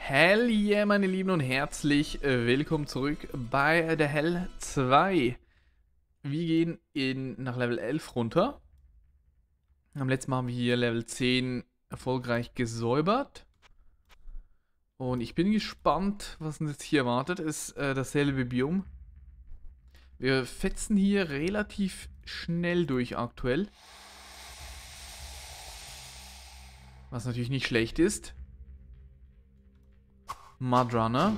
Hell yeah, meine Lieben, und herzlich willkommen zurück bei der Hell 2. Wir gehen nach Level 11 runter. Am letzten Mal haben wir hier Level 10 erfolgreich gesäubert. Und ich bin gespannt, was uns jetzt hier erwartet. Ist dasselbe Biom. Wir fetzen hier relativ schnell durch aktuell. Was natürlich nicht schlecht ist. Mudrunner.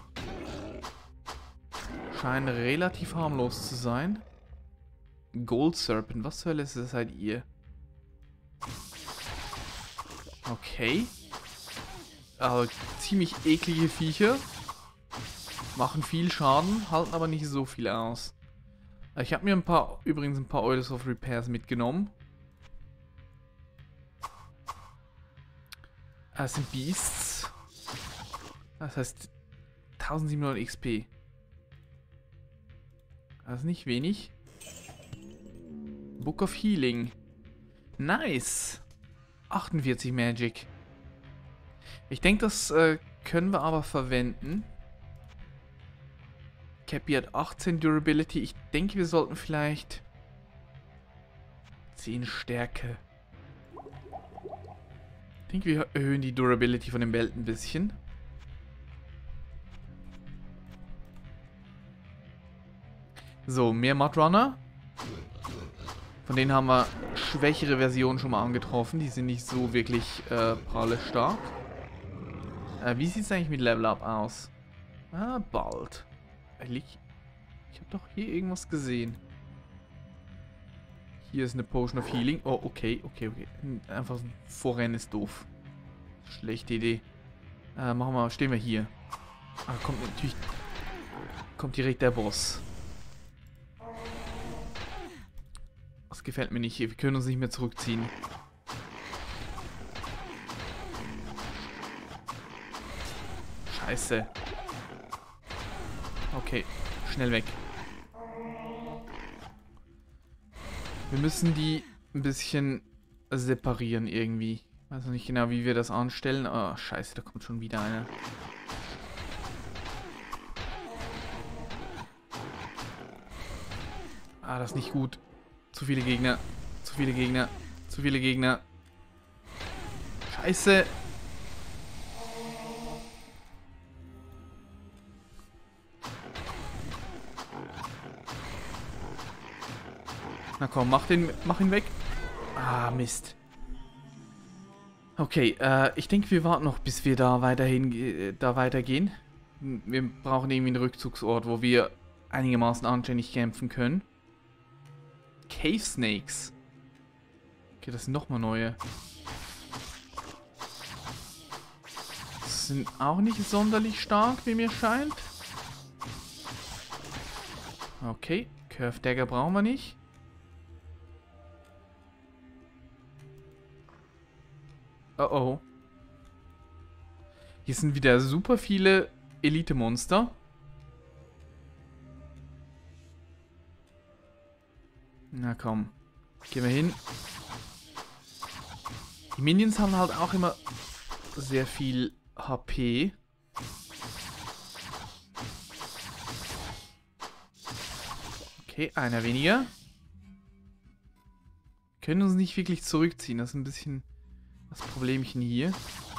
Scheint relativ harmlos zu sein. Gold Serpent, was zur Hölle seid ihr? Okay. Also ziemlich eklige Viecher. Machen viel Schaden, halten aber nicht so viel aus. Ich habe mir übrigens ein paar Oils of Repairs mitgenommen. Das sind Beasts. Das heißt 1700 XP. Das ist nicht wenig. Book of Healing. Nice. 48 Magic. Ich denke, das können wir aber verwenden. Cappy hat 18 Durability. Ich denke, wir sollten vielleicht 10 Stärke. Ich denke, wir erhöhen die Durability von dem Belt ein bisschen. So, mehr Mudrunner. Von denen haben wir schwächere Versionen schon mal angetroffen. Die sind nicht so wirklich pralle stark. Wie sieht es eigentlich mit Level Up aus? Ah, bald. Ich habe doch hier irgendwas gesehen. Hier ist eine Potion of Healing. Oh, okay. Einfach vorrennen ist doof. Schlechte Idee. Stehen wir hier. Kommt direkt der Boss. Das gefällt mir nicht hier. Wir können uns nicht mehr zurückziehen. Scheiße. Okay, schnell weg. Wir müssen die ein bisschen separieren irgendwie. Ich weiß noch nicht genau, wie wir das anstellen. Oh, scheiße, da kommt schon wieder einer. Ah, das ist nicht gut. Zu viele Gegner. Zu viele Gegner. Zu viele Gegner. Scheiße. Na komm, mach ihn weg. Ah, Mist. Okay, ich denke, wir warten noch, bis wir da weitergehen. Wir brauchen irgendwie einen Rückzugsort, wo wir einigermaßen anständig kämpfen können. Cave Snakes. Okay, das sind nochmal neue. Sind auch nicht sonderlich stark, wie mir scheint. Okay, Curve Dagger brauchen wir nicht. Oh oh. Hier sind wieder super viele Elite-Monster. Na komm. Gehen wir hin. Die Minions haben halt auch immer sehr viel HP. Okay, einer weniger. Können uns nicht wirklich zurückziehen. Das ist ein bisschen das Problemchen hier.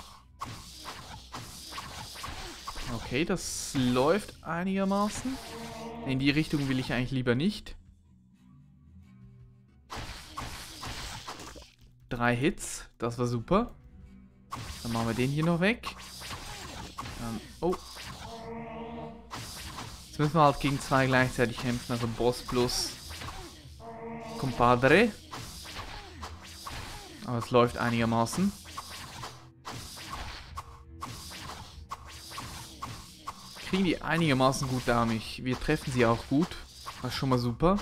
Okay, das läuft einigermaßen. In die Richtung will ich eigentlich lieber nicht. 3 Hits, das war super. Dann machen wir den hier noch weg. Oh. Jetzt müssen wir halt gegen 2 gleichzeitig kämpfen, also Boss plus Compadre. Aber es läuft einigermaßen. Kriegen die einigermaßen gut damit. Wir treffen sie auch gut. Das ist schon mal super.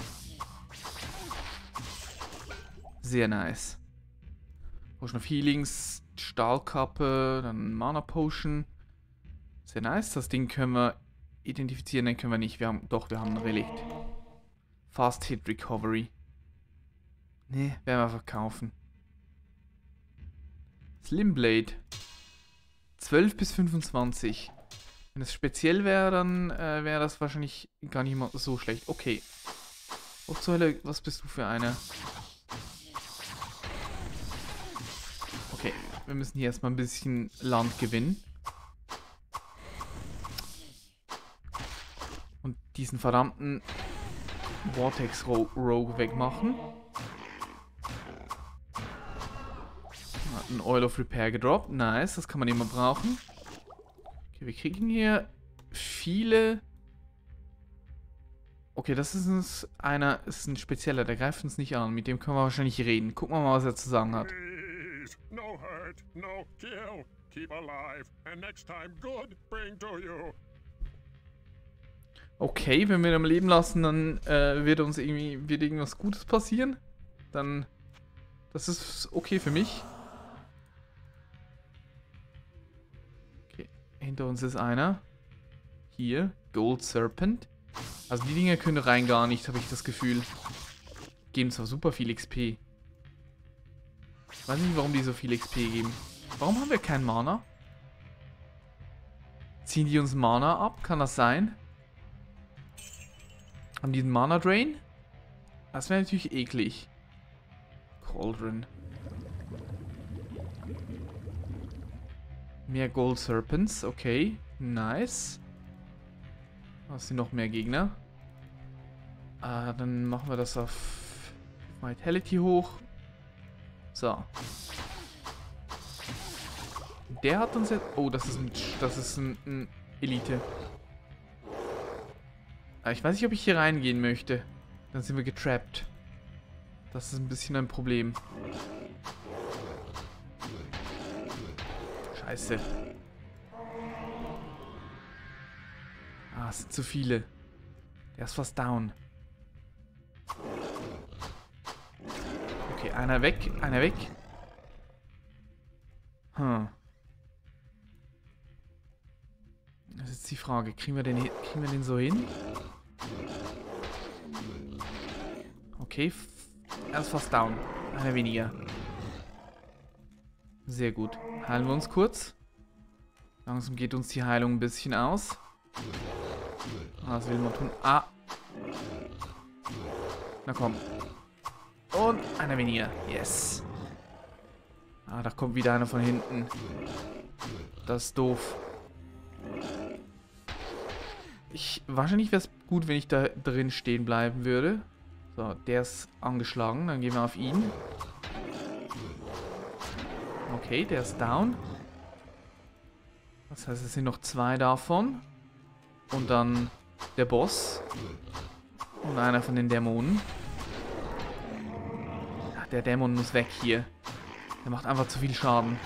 Sehr nice. Potion of Healings, Stahlkappe, dann Mana Potion. Sehr nice. Das Ding können wir identifizieren, den können wir nicht. Wir haben ein Relikt. Fast Hit Recovery. Ne, werden wir verkaufen. Slimblade. 12 bis 25. Wenn es speziell wäre, dann wäre das wahrscheinlich gar nicht mal so schlecht. Okay. Was zur Hölle, was bist du für eine? Okay, wir müssen hier erstmal ein bisschen Land gewinnen. Und diesen verdammten Vortex Rogue wegmachen. Hat ein Oil of Repair gedroppt. Nice, das kann man immer brauchen. Okay, wir kriegen hier viele... Okay, das ist ein spezieller, der greift uns nicht an. Mit dem können wir wahrscheinlich reden. Gucken wir mal, was er zu sagen hat. No hurt, no kill. Keep alive, and next time good bring to you. Okay, wenn wir ihn am Leben lassen, dann wird irgendwas Gutes passieren. Dann, das ist okay für mich. Okay, hinter uns ist einer. Hier, Gold Serpent. Also die Dinger können rein gar nicht, habe ich das Gefühl. Geben zwar super viel XP. Ich weiß nicht, warum die so viel XP geben. Warum haben wir keinen Mana? Ziehen die uns Mana ab? Kann das sein? Haben die einen Mana Drain? Das wäre natürlich eklig. Cauldron. Mehr Gold Serpents, okay. Nice. Was sind noch mehr Gegner? Dann machen wir das auf Vitality hoch. So. Der hat uns jetzt... Oh, das ist ein Elite. Ich weiß nicht, ob ich hier reingehen möchte. Dann sind wir getrappt. Das ist ein bisschen ein Problem. Scheiße. Ah, es sind zu viele. Der ist fast down. Okay, einer weg, einer weg. Das ist jetzt die Frage, kriegen wir den so hin? Okay, er ist fast down. Einer weniger. Sehr gut. Heilen wir uns kurz. Langsam geht uns die Heilung ein bisschen aus. Was will man tun? Ah. Na komm. Und einer weniger. Yes. Ah, da kommt wieder einer von hinten. Das ist doof. Wahrscheinlich wäre es gut, wenn ich da drin stehen bleiben würde. So, der ist angeschlagen. Dann gehen wir auf ihn. Okay, der ist down. Das heißt, es sind noch 2 davon. Und dann der Boss. Und einer von den Dämonen. Ach, der Dämon muss weg hier. Der macht einfach zu viel Schaden.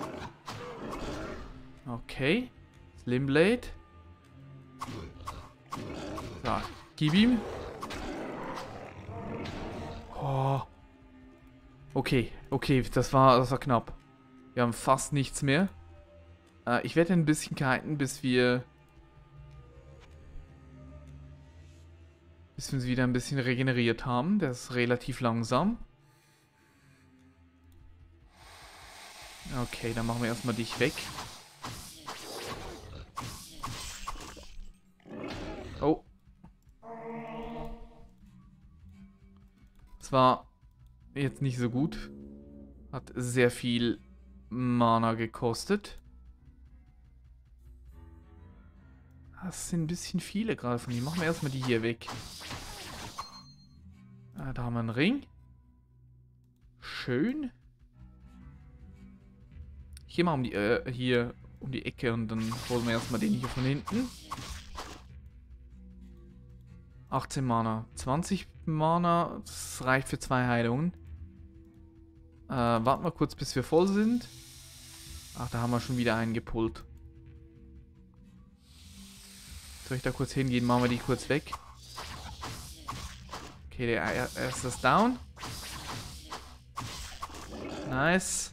Okay. Slimblade. So, gib ihm. Oh. Okay, okay, das war knapp. Wir haben fast nichts mehr. Ich werde ein bisschen kiten, bis wir uns wieder ein bisschen regeneriert haben. Das ist relativ langsam. Okay, dann machen wir erstmal dich weg. Oh. Das war jetzt nicht so gut. Hat sehr viel Mana gekostet. Das sind ein bisschen viele gerade von denen. Machen wir erstmal die hier weg. Da haben wir einen Ring. Schön. Ich gehe mal hier um die Ecke und dann holen wir erstmal den hier von hinten. 18 Mana. 20 Mana. Das reicht für 2 Heilungen. Warten wir kurz, bis wir voll sind. Ach, da haben wir schon wieder einen gepullt. Soll ich da kurz hingehen? Machen wir die kurz weg. Okay, der erste ist down. Nice.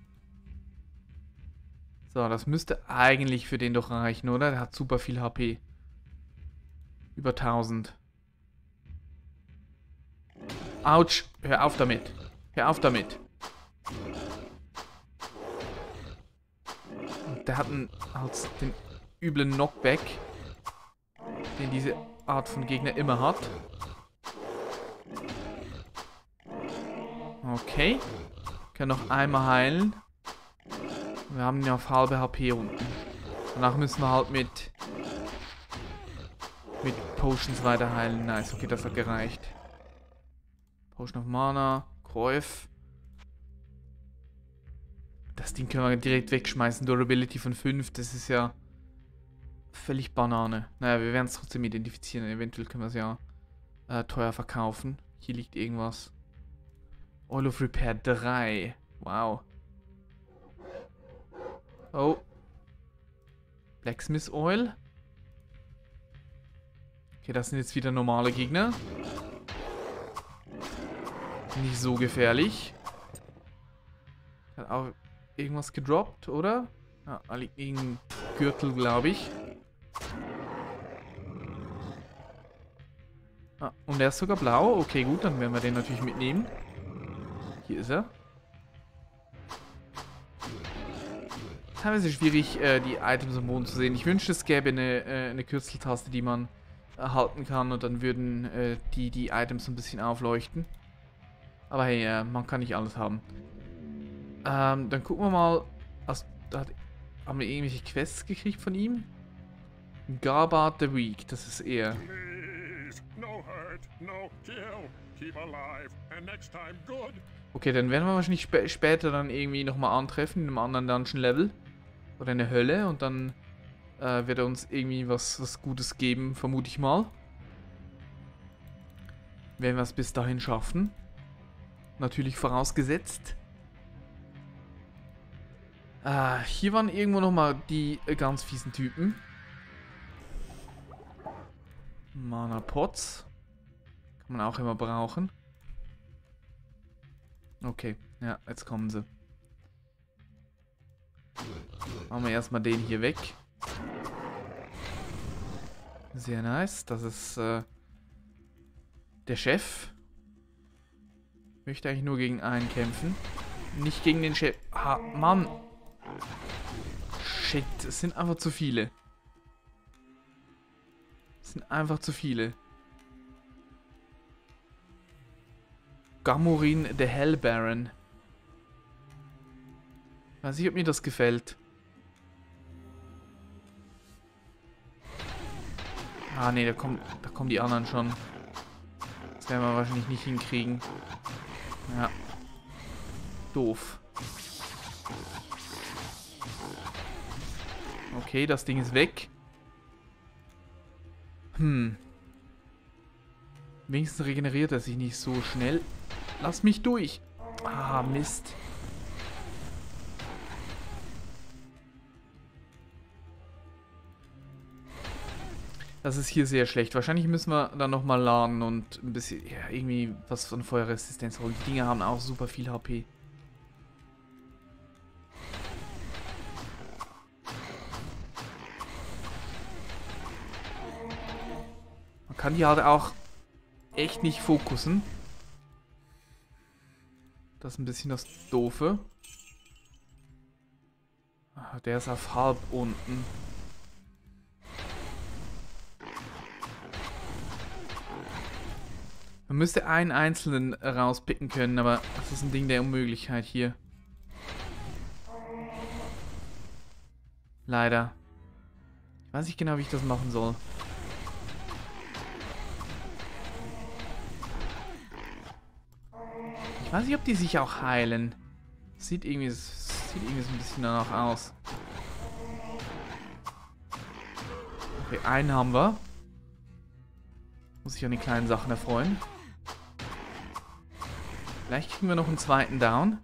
So, das müsste eigentlich für den doch reichen, oder? Der hat super viel HP. Über 1000. Autsch. Hör auf damit. Hör auf damit. der hat halt den üblen Knockback, den diese Art von Gegner immer hat. Okay. Können noch einmal heilen. Wir haben ihn auf halbe HP unten. Danach müssen wir halt mit Potions weiter heilen. Nice, okay, das hat gereicht. Potion of Mana, Kräuf. Das Ding können wir direkt wegschmeißen. Durability von 5, das ist ja völlig Banane. Naja, wir werden es trotzdem identifizieren. Eventuell können wir es ja teuer verkaufen. Hier liegt irgendwas. Oil of Repair 3. Wow. Oh. Blacksmith Oil. Okay, das sind jetzt wieder normale Gegner. Nicht so gefährlich. Hat auch irgendwas gedroppt, oder? Ja, da liegt irgendein Gürtel, glaube ich. Ah, und der ist sogar blau. Okay, gut, dann werden wir den natürlich mitnehmen. Hier ist er. Teilweise schwierig, die Items am Boden zu sehen. Ich wünschte, es gäbe eine Kürzeltaste, die man halten kann und dann würden die Items ein bisschen aufleuchten. Aber hey, man kann nicht alles haben. Dann gucken wir mal. Haben wir irgendwelche Quests gekriegt von ihm? Garbard the Weak, das ist er. Please, no hurt, no kill. Keep alive, and next time good. Okay, dann werden wir wahrscheinlich später dann irgendwie nochmal antreffen in einem anderen Dungeon-Level. Oder in der Hölle und dann wird er uns irgendwie was Gutes geben, vermute ich mal. Werden wir es bis dahin schaffen. Natürlich vorausgesetzt. Hier waren irgendwo nochmal die ganz fiesen Typen. Mana Pots. Kann man auch immer brauchen. Okay, ja, jetzt kommen sie. Machen wir erstmal den hier weg. Sehr nice. Das ist der Chef. Möchte eigentlich nur gegen einen kämpfen. Nicht gegen den Chef. Ah, Mann. Shit, es sind einfach zu viele. Es sind einfach zu viele. Gamorin, der Hell Baron. Weiß nicht, ob mir das gefällt. Ah, ne, da kommen die anderen schon. Das werden wir wahrscheinlich nicht hinkriegen. Ja. Doof. Okay, das Ding ist weg. Wenigstens regeneriert er sich nicht so schnell. Lass mich durch. Ah, Mist. Das ist hier sehr schlecht. Wahrscheinlich müssen wir dann nochmal laden und ein bisschen, ja, irgendwie was von Feuerresistenz holen. Die Dinger haben auch super viel HP. Man kann die halt auch echt nicht fokussen. Das ist ein bisschen das Doofe. Ah, der ist auf halb unten. Man müsste einen einzelnen rauspicken können, aber das ist ein Ding der Unmöglichkeit hier. Leider. Ich weiß nicht genau, wie ich das machen soll. Ich weiß nicht, ob die sich auch heilen. Sieht irgendwie so ein bisschen danach aus. Okay, einen haben wir. Muss sich an die kleinen Sachen erfreuen. Vielleicht kriegen wir noch einen zweiten Down.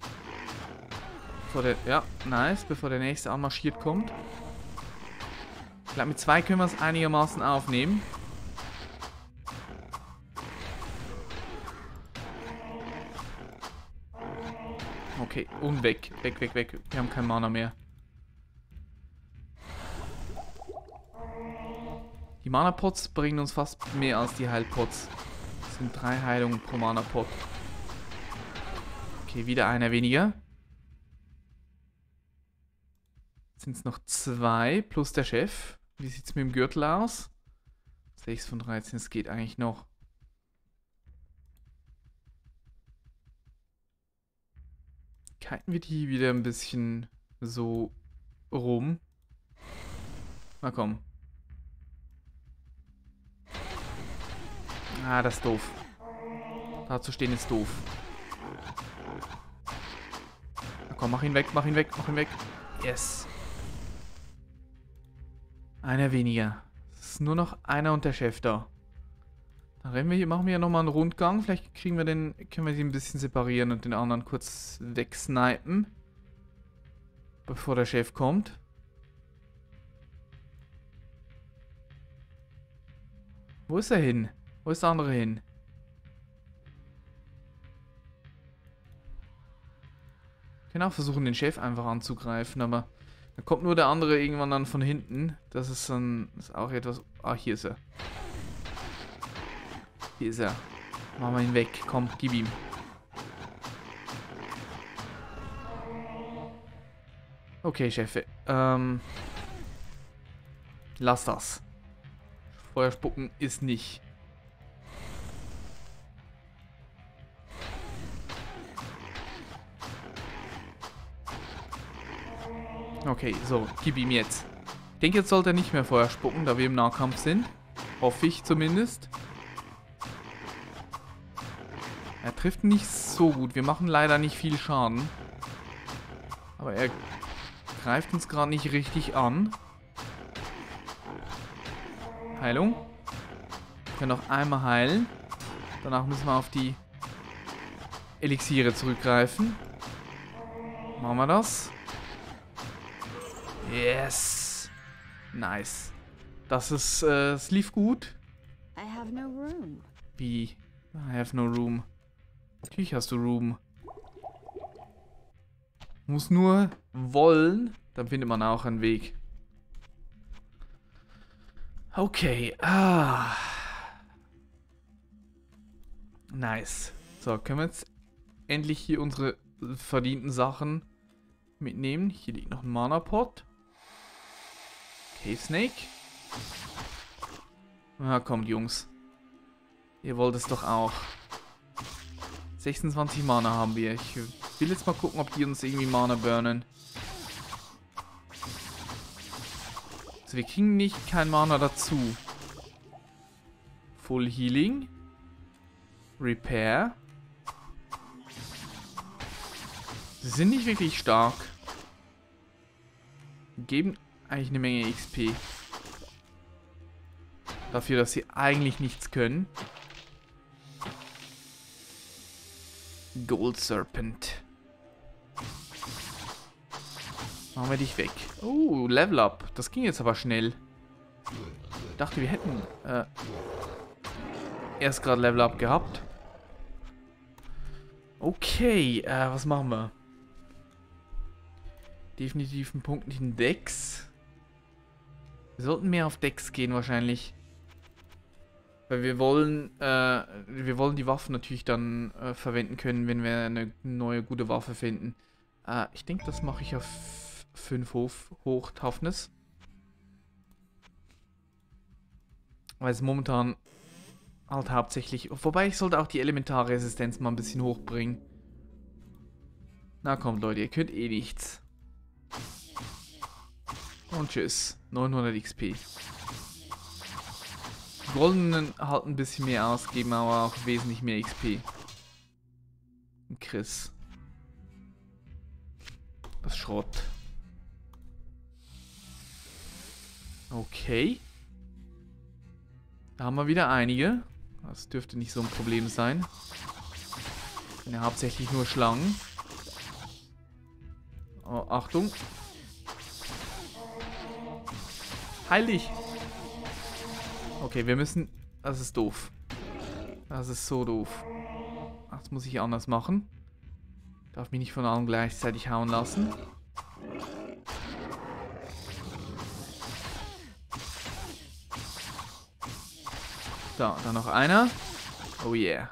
Ja, nice, bevor der nächste anmarschiert kommt. Ich glaube, mit 2 können wir es einigermaßen aufnehmen. Okay, und weg. Weg. Wir haben kein Mana mehr. Die Mana-Pots bringen uns fast mehr als die Heilpots. Das sind 3 Heilungen pro Mana-Pot. Okay, wieder einer weniger. Jetzt sind es noch 2 plus der Chef. Wie sieht es mit dem Gürtel aus? 6 von 13, es geht eigentlich noch. Kiten wir die wieder ein bisschen so rum. Na komm. Ah, das ist doof. Da zu stehen ist doof. Na komm, mach ihn weg, mach ihn weg, mach ihn weg. Yes. Einer weniger. Es ist nur noch einer und der Chef da. Dann rennen wir hier, machen wir ja nochmal einen Rundgang. Vielleicht kriegen wir den, können wir sie ein bisschen separieren und den anderen kurz wegsnipen. Bevor der Chef kommt. Wo ist er hin? Wo ist der andere hin? Wir können auch versuchen, den Chef einfach anzugreifen, aber da kommt nur der andere irgendwann dann von hinten. Das ist dann ist auch etwas... Ah, hier ist er. Hier ist er. Machen wir ihn weg. Komm, gib ihm. Okay, Chefe. Lass das. Feuer spucken ist nicht. Okay, so, gib ihm jetzt. Ich denke, jetzt sollte er nicht mehr Feuer spucken, da wir im Nahkampf sind. Hoffe ich zumindest. Er trifft nicht so gut. Wir machen leider nicht viel Schaden. Aber er greift uns gerade nicht richtig an. Heilung. Wir können noch einmal heilen. Danach müssen wir auf die Elixiere zurückgreifen. Machen wir das. Yes. Nice. Das ist, es lief gut. I have no room. Wie? I have no room. Natürlich hast du Room. Muss nur wollen, dann findet man auch einen Weg. Okay. Ah. Nice. So, können wir jetzt endlich hier unsere verdienten Sachen mitnehmen. Hier liegt noch ein Mana-Pot. Cave Snake. Na kommt, Jungs. Ihr wollt es doch auch. 26 Mana haben wir. Ich will jetzt mal gucken, ob die uns irgendwie Mana burnen. Also wir kriegen nicht kein Mana dazu. Full Healing. Repair. Sie sind nicht wirklich stark. Geben eigentlich eine Menge XP. Dafür, dass sie eigentlich nichts können. Gold Serpent. Machen wir dich weg. Oh, Level Up. Das ging jetzt aber schnell. Ich dachte, wir hätten erst gerade Level Up gehabt. Okay, was machen wir? Definitiv einen Punkt in den Dex. Wir sollten mehr auf Dex gehen wahrscheinlich. Weil wir wollen die Waffen natürlich dann verwenden können, wenn wir eine neue gute Waffe finden. Ich denke, das mache ich auf 5 hoch Toughness. Weil es momentan halt hauptsächlich... Wobei, ich sollte auch die Elementarresistenz mal ein bisschen hochbringen. Na kommt, Leute, ihr könnt eh nichts. Und tschüss. 900 XP. Die Goldenen halt ein bisschen mehr ausgeben, aber auch wesentlich mehr XP. Und Chris. Das Schrott. Okay. Da haben wir wieder einige. Das dürfte nicht so ein Problem sein. Das sind ja hauptsächlich nur Schlangen. Oh, Achtung. Heil dich. Okay, wir müssen... Das ist doof. Das ist so doof. Ach, das muss ich anders machen. Darf mich nicht von allen gleichzeitig hauen lassen. So, dann noch einer. Oh yeah.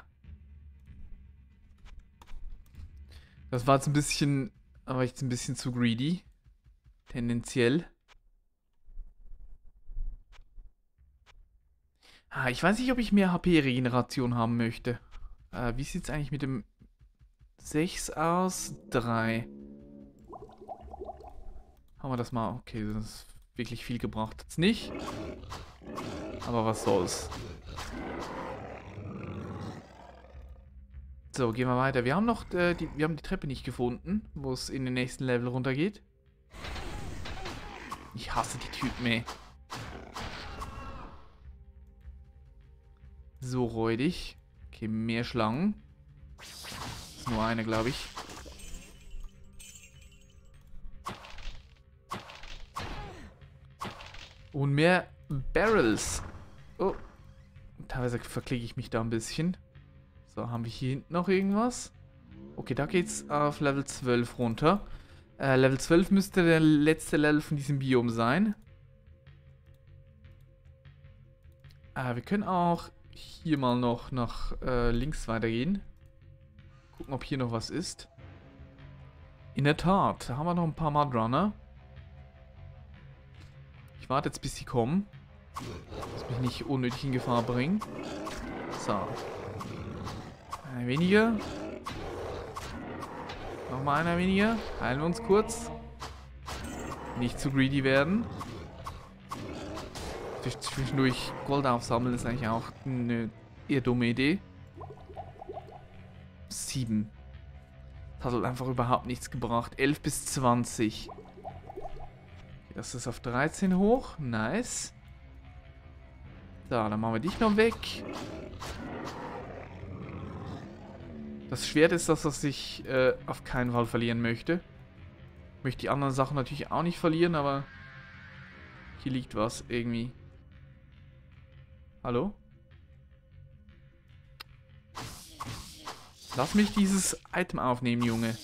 Das war jetzt ein bisschen... Aber jetzt ein bisschen zu greedy. Tendenziell. Ich weiß nicht, ob ich mehr HP-Regeneration haben möchte. Wie sieht es eigentlich mit dem 6 aus? 3. Haben wir das mal? Okay, das ist wirklich viel gebracht. Jetzt nicht. Aber was soll's. So, gehen wir weiter. Wir haben noch wir haben die Treppe nicht gefunden, wo es in den nächsten Level runtergeht. Ich hasse die Typen, ey. So räudig. Okay, mehr Schlangen. Ist nur eine, glaube ich. Und mehr Barrels. Oh. Teilweise verklicke ich mich da ein bisschen. So, haben wir hier hinten noch irgendwas? Okay, da geht's auf Level 12 runter. Level 12 müsste der letzte Level von diesem Biom sein. Wir können auch hier mal noch nach links weitergehen. Gucken, ob hier noch was ist. In der Tat, da haben wir noch ein paar Mudrunner. Ich warte jetzt, bis sie kommen. Dass mich nicht unnötig in Gefahr bringen. So. Einer weniger. Nochmal einer weniger. Heilen wir uns kurz. Nicht zu greedy werden. Zwischendurch Gold aufsammeln ist eigentlich auch eine eher dumme Idee. 7. Das hat halt einfach überhaupt nichts gebracht. 11 bis 20. Das ist auf 13 hoch. Nice. So, dann machen wir dich noch weg. Das Schwert ist das, was ich auf keinen Fall verlieren möchte. Ich möchte die anderen Sachen natürlich auch nicht verlieren, aber hier liegt was irgendwie. Hallo? Lass mich dieses Item aufnehmen, Junge.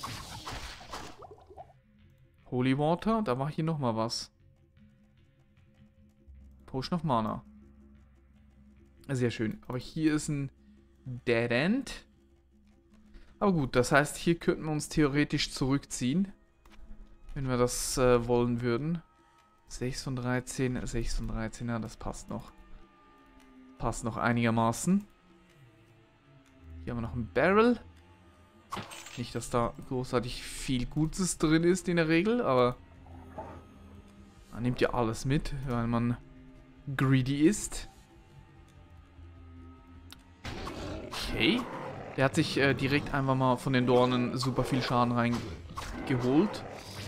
Holy Water, da war hier nochmal was. Potion of Mana. Sehr schön. Aber hier ist ein Dead End. Aber gut, das heißt, hier könnten wir uns theoretisch zurückziehen. Wenn wir das wollen würden. 6 von 13, 6 von 13, ja, das passt noch. Passt noch einigermaßen. Hier haben wir noch ein Barrel. Nicht, dass da großartig viel Gutes drin ist in der Regel, aber man nimmt ja alles mit, weil man greedy ist. Okay. Der hat sich direkt einfach mal von den Dornen super viel Schaden reingeholt.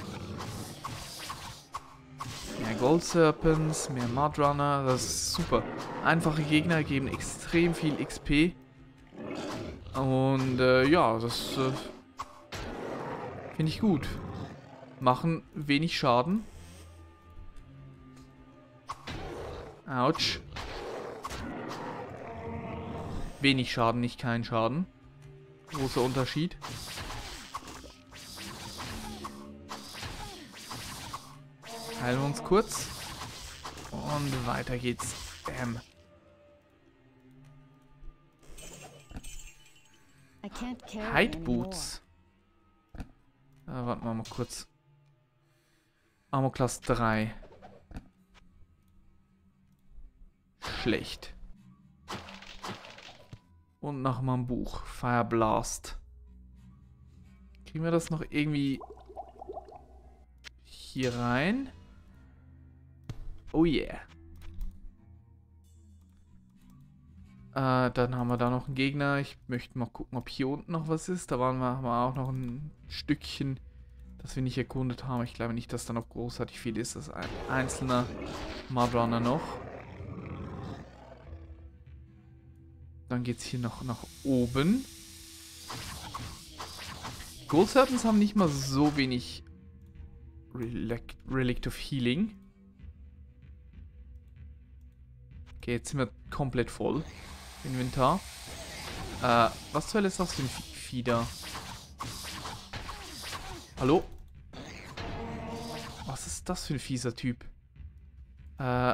Mehr Gold Serpents, mehr Mudrunner, das ist super. Einfache Gegner geben extrem viel XP. Und ja, das finde ich gut. Machen wenig Schaden. Autsch. Wenig Schaden, nicht kein Schaden. Großer Unterschied. Heilen wir uns kurz. Und weiter geht's. Bam. Hide Boots. Warten wir mal kurz. Armor Class 3. Schlecht. Und nochmal ein Buch. Fire Blast. Kriegen wir das noch irgendwie hier rein? Oh yeah. Dann haben wir da noch einen Gegner. Ich möchte mal gucken, ob hier unten noch was ist. Da haben wir auch noch ein Stückchen, das wir nicht erkundet haben. Ich glaube nicht, dass da noch großartig viel ist. Das ist ein einzelner Mudrunner noch. Dann geht es hier noch nach oben. Gold Serpents haben nicht mal so wenig Relic of Healing. Okay, jetzt sind wir komplett voll. Inventar. Was zur Hölle ist das für ein Vieh da? Hallo? Was ist das für ein fieser Typ? So,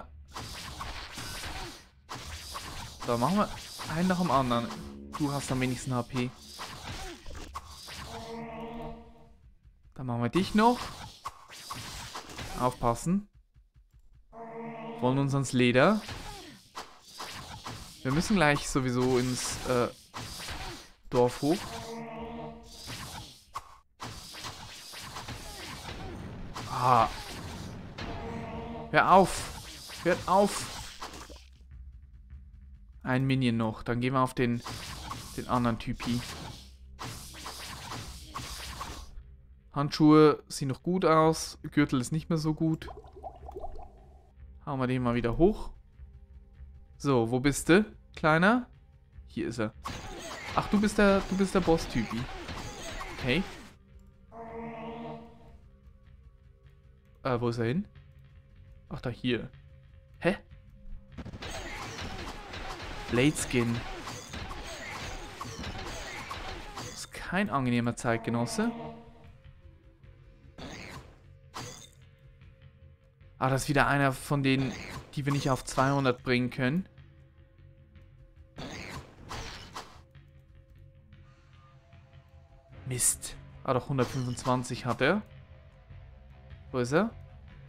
machen wir einen nach dem anderen. Du hast am wenigsten HP. Dann machen wir dich noch. Aufpassen. Wollen uns ans Leder. Wir müssen gleich sowieso ins Dorf hoch. Ah. Hör auf. Hört auf. Ein Minion noch. Dann gehen wir auf den anderen Typi. Handschuhe sehen noch gut aus. Gürtel ist nicht mehr so gut. Hauen wir den mal wieder hoch. So, wo bist du, Kleiner? Hier ist er. Ach, du bist der Boss-Typi. Okay. Wo ist er hin? Ach, da hier. Hä? Blade Skin. Das ist kein angenehmer Zeitgenosse. Ah, das ist wieder einer von denen, die wir nicht auf 200 bringen können. Mist. Ah, doch 125 hat er. Wo ist er?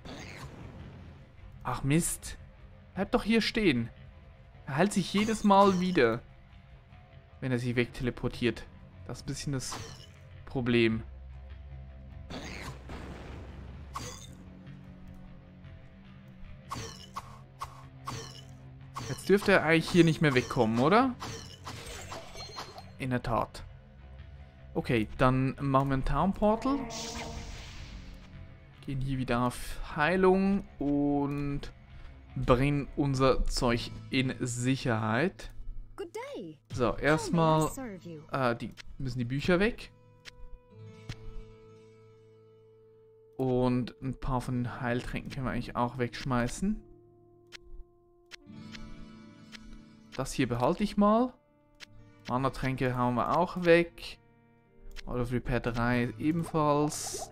Ach Mist. Bleib doch hier stehen. Er heilt sich jedes Mal wieder, wenn er sich wegteleportiert. Das ist ein bisschen das Problem. Jetzt dürfte er eigentlich hier nicht mehr wegkommen, oder? In der Tat. Okay, dann machen wir ein Town Portal. Gehen hier wieder auf Heilung und bringen unser Zeug in Sicherheit. Good day. So, How may I erstmal serve you? müssen die Bücher weg. Und ein paar von den Heiltränken können wir eigentlich auch wegschmeißen. Das hier behalte ich mal. Mana-Tränke hauen wir auch weg. Out of Repair 3 ebenfalls.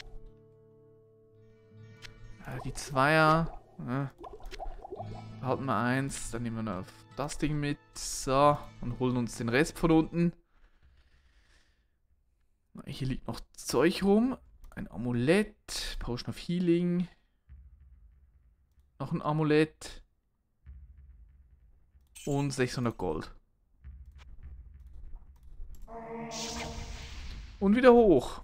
Die Zweier. Behalten wir eins. Dann nehmen wir noch das Ding mit. So. Und holen uns den Rest von unten. Hier liegt noch Zeug rum. Ein Amulett. Potion of Healing. Noch ein Amulett. Und 600 Gold. Und wieder hoch.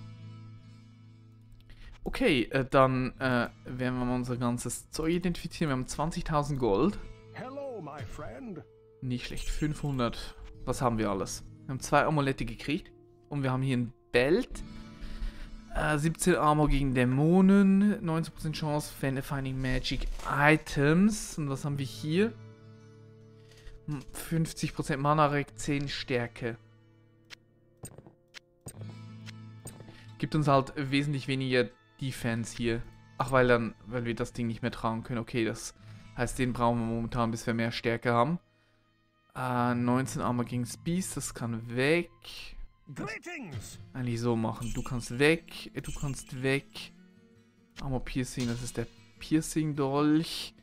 Okay, dann werden wir mal unser ganzes Zeug identifizieren. Wir haben 20.000 Gold. Hello, my friend. Nicht schlecht. 500. Was haben wir alles? Wir haben 2 Amulette gekriegt. Und wir haben hier ein Belt. 17 Armor gegen Dämonen. 90% Chance für Finding Magic Items. Und was haben wir hier? 50% Mana Reg, 10 Stärke. Gibt uns halt wesentlich weniger Defense hier. Ach, weil wir das Ding nicht mehr tragen können. Okay, das heißt, den brauchen wir momentan, bis wir mehr Stärke haben. 19 Armor gegen Beast, das kann weg. Greetings. Eigentlich so machen. Du kannst weg, du kannst weg. Armor Piercing, das ist der Piercing Dolch.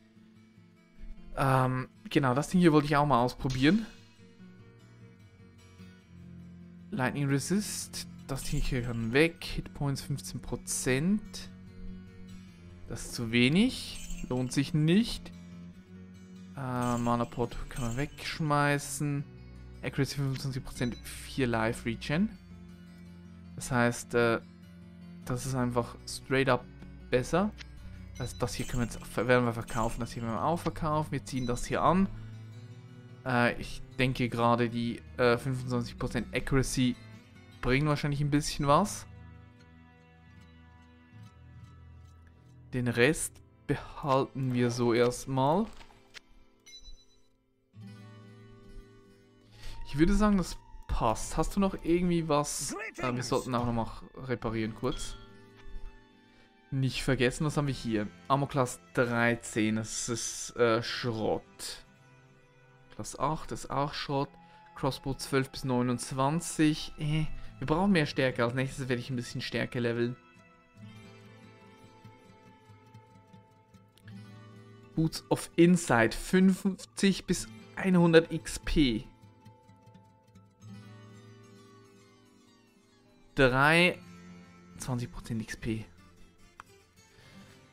Genau, das Ding hier wollte ich auch mal ausprobieren. Lightning Resist. Das Ding hier kann weg. Hitpoints 15%. Das ist zu wenig. Lohnt sich nicht. Mana Pot kann man wegschmeißen. Accuracy 25%, 4 Life Regen. Das heißt, das ist einfach straight up besser. Also das hier können wir jetzt, werden wir verkaufen, das hier werden wir auch verkaufen. Wir ziehen das hier an. Ich denke gerade die 25% Accuracy bringen wahrscheinlich ein bisschen was. Den Rest behalten wir so erstmal. Ich würde sagen, das passt. Hast du noch irgendwie was? Wir sollten auch noch mal reparieren kurz. Nicht vergessen, was haben wir hier? Armor Class 13, das ist Schrott. Class 8 ist auch Schrott. Crossbow 12 bis 29. Wir brauchen mehr Stärke. Als nächstes werde ich ein bisschen Stärke leveln. Boots of Insight 50 bis 100 XP. 3 20% XP.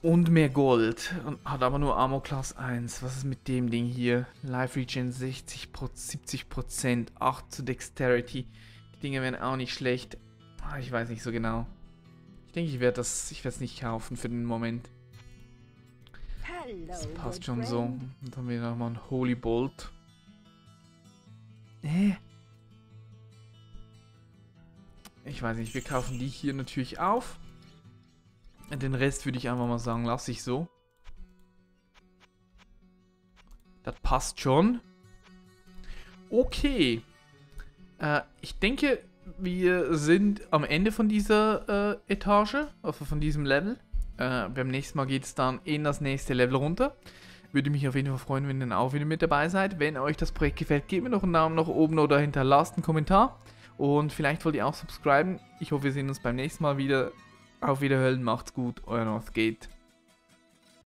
Und mehr Gold. Und hat aber nur Armor Class 1. Was ist mit dem Ding hier? Life Regen 70%, 8 zu Dexterity. Die Dinge wären auch nicht schlecht. Ich weiß nicht so genau. Ich denke, ich werde es nicht kaufen für den Moment. Das passt schon so. Und dann haben wir nochmal ein Holy Bolt. Ich weiß nicht, wir kaufen die hier natürlich auf. Den Rest würde ich einfach mal sagen, lasse ich so. Das passt schon. Okay. Ich denke, wir sind am Ende von dieser Etage, also von diesem Level. Beim nächsten Mal geht es dann in das nächste Level runter. Würde mich auf jeden Fall freuen, wenn ihr dann auch wieder mit dabei seid. Wenn euch das Projekt gefällt, gebt mir noch einen Daumen nach oben oder hinterlasst einen Kommentar. Und vielleicht wollt ihr auch subscriben. Ich hoffe, wir sehen uns beim nächsten Mal wieder. Auf Wiederhören, macht's gut, euer Northgate.